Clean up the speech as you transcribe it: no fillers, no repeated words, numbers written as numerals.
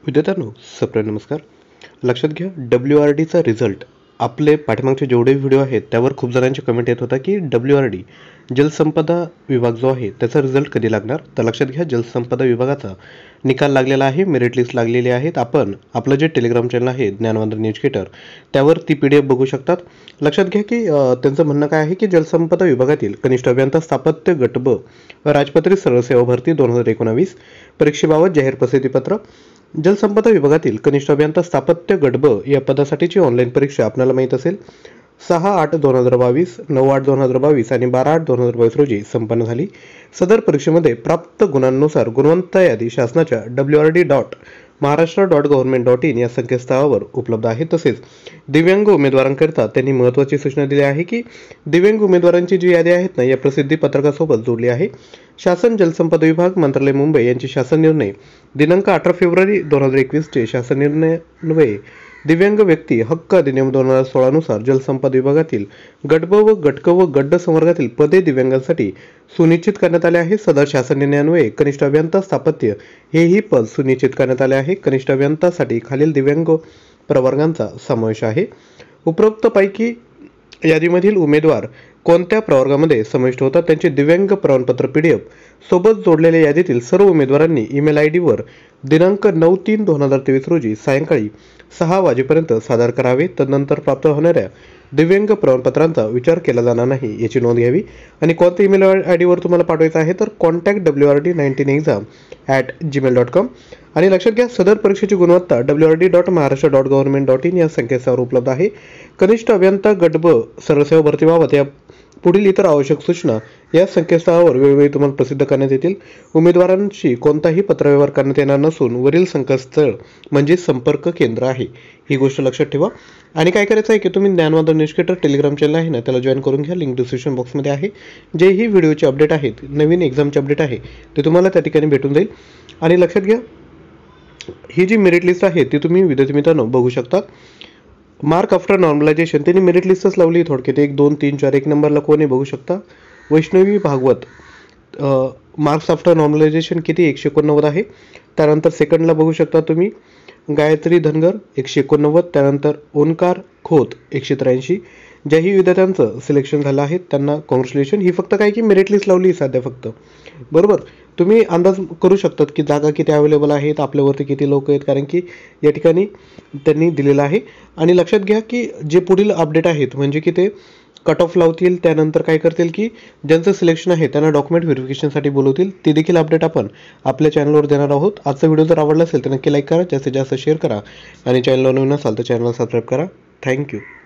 विद्यार्थ्यांनो, सप्रे नमस्कार. लक्षात घ्या, WRDचा रिझल्ट आपले पाठीमागचे जेवढे व्हिडिओ आहेत त्यावर खूप जणांचे कमेंट येत होता की WRD जलसंपदा विभाग जो आहे त्याचा रिझल्ट कधी लागणार. तर लक्षात घ्या, जलसंपदा विभागाचा निकाल लागलेला आहे, मेरिट लिस्ट लागलेली आहेत. आपण आपलं जे टेलिग्राम चॅनल आहे ज्ञानवंदन एज्युकेटर त्यावर ती PDF बघू शकतात. लक्षात घ्या की त्यांचं म्हणणं काय आहे की जलसंपदा विभागातील कनिष्ठ अभियंता स्थापत्य गट ब राजपत्रित सरळ सेवा भरती 2019 परीक्षेबाबत जाहीर प्रसिद्धीपत्र. जलसंपदा विभागातील कनिष्ठ अभियंता स्थापत्य गट ब या पदासाठीची ऑनलाईन परीक्षा आपल्याला माहीत असेल 6/8/2022, 9/8/2022 आणि 12/8/2022 रोजी संपन्न झाली. सदर परीक्षेमध्ये प्राप्त गुणांनुसार गुणवंता यादी शासनाच्या wrd.maharashtra.government.in या संकेतस्थळावर उपलब्ध आहे. तसेच दिव्यांग उमेदवारांकरिता त्यांनी महत्त्वाची सूचना दिली आहे की दिव्यांग उमेदवारांची जी यादी आहेत ना या प्रसिद्धी पत्रकासोबत जोडली आहे. शासन जलसंपदा विभाग मंत्रालय मुंबई यांची शासन निर्णय दिनांक 18 फेब्रुवारी 2021 चे शासन निर्णयान्वये दिव्यांग व्यक्ती हक्क अधिनियम 2016 नुसार जलसंपदा विभागातील गट ब व गट क व गट ड संवर्गातील पदे दिव्यांगांसाठी सुनिश्चित करण्यात आले आहे. सदर शासन निर्णयान्वये कनिष्ठ अभियंता स्थापत्य हेही पद सुनिश्चित करण्यात आले आहे. कनिष्ठ अभियंतासाठी खालील दिव्यांग प्रवर्गांचा समावेश आहे. उपरोक्तपैकी यादीमधील उमेदवार कोणत्या प्रवर्गामध्ये समाविष्ट होतात त्यांचे दिव्यांग प्रमाणपत्र PDF सोबत जोडलेल्या यादीतील सर्व उमेदवारांनी ईमेल ID वर दिनांक 9/3/2023 रोजी सायंकाळी 6 वाजेपर्यंत सादर करावे. तदनंतर प्राप्त होणाऱ्या दिव्यांग प्रमाणपत्रांचा विचार केला जाणार नाही याची नोंद घ्यावी. आणि कोणत्या ईमेल ID वर तुम्हाला पाठवायचं आहे तर contact.wrd19exam@gmail.com. आणि लक्षात घ्या, सदर परीक्षेची गुणवत्ता wrd.maharashtra.government.in या संकेतस्थळावर उपलब्ध आहे. कनिष्ठ अभियंता गट ब सरळसेवा भरतीबाबत या पुढील इतर आवश्यक सूचना या संकेतस्थळावर वेळोवेळी तुम्हाला प्रसिद्ध करण्यात येतील. उमेदवारांशी कोणताही पत्रव्यवहार करण्यात येणार नसून वरील संकेतस्थळ म्हणजे संपर्क केंद्र आहे, ही गोष्ट लक्षात ठेवा. आणि काय करायचं आहे की तुम्ही ज्ञानवंदन एज्युकेटर टेलिग्राम चॅनल आहे ना त्याला जॉईन करून घ्या. लिंक डिस्क्रिप्शन बॉक्समध्ये आहे. जे ही व्हिडिओचे अपडेट आहेत, नवीन एक्झामचे अपडेट आहे ते तुम्हाला त्या ठिकाणी भेटून जाईल. आणि लक्षात घ्या, ही जी मेरिट लिस्ट आहे ती तुम्ही विद्यार्थी मित्रांनो बघू शकता. मार्क आफ्टर नॉर्मलायझेशन त्यांनी मेरिट लिस्टच लावली थोडक्यात 1, 2, 3, 4 1 नंबरला कोणी बघू शकता. Vaishnavi Bhagwat marks after normalisation किती 189 आहे. त्यानंतर सेकंडला बघू शकता तुम्ही गायत्री धनगर 189. त्यानंतर ओंकार खोत 183. ज्याही विद्यार्थ्यांचं सिलेक्शन झालं आहे त्यांना कॉंग्रॅच्युलेशन. ही फक्त काय की मेरिट लिस्ट लावली सध्या फक्त, बरोबर. तुम्ही अंदाज करू शकतात की जागा किती अवेलेबल आहेत, आपल्यावरती किती लोक आहेत, कारण की या ठिकाणी त्यांनी दिलेलं आहे. आणि लक्षात घ्या की जे पुढील अपडेट आहेत म्हणजे की ते कट ऑफ लावतील, त्यानंतर काय करतील की ज्यांचं सिलेक्शन आहे त्यांना डॉक्युमेंट व्हेरिफिकेशनसाठी बोलवतील. ते देखील अपडेट आपण आपल्या चॅनलवर देणार आहोत. आजचा व्हिडिओ जर आवडला असेल तर नक्की लाईक करा, जास्तीत जास्त शेअर करा आणि चॅनलवर नवीन असाल तर चॅनलला सबस्क्राईब करा. थँक्यू.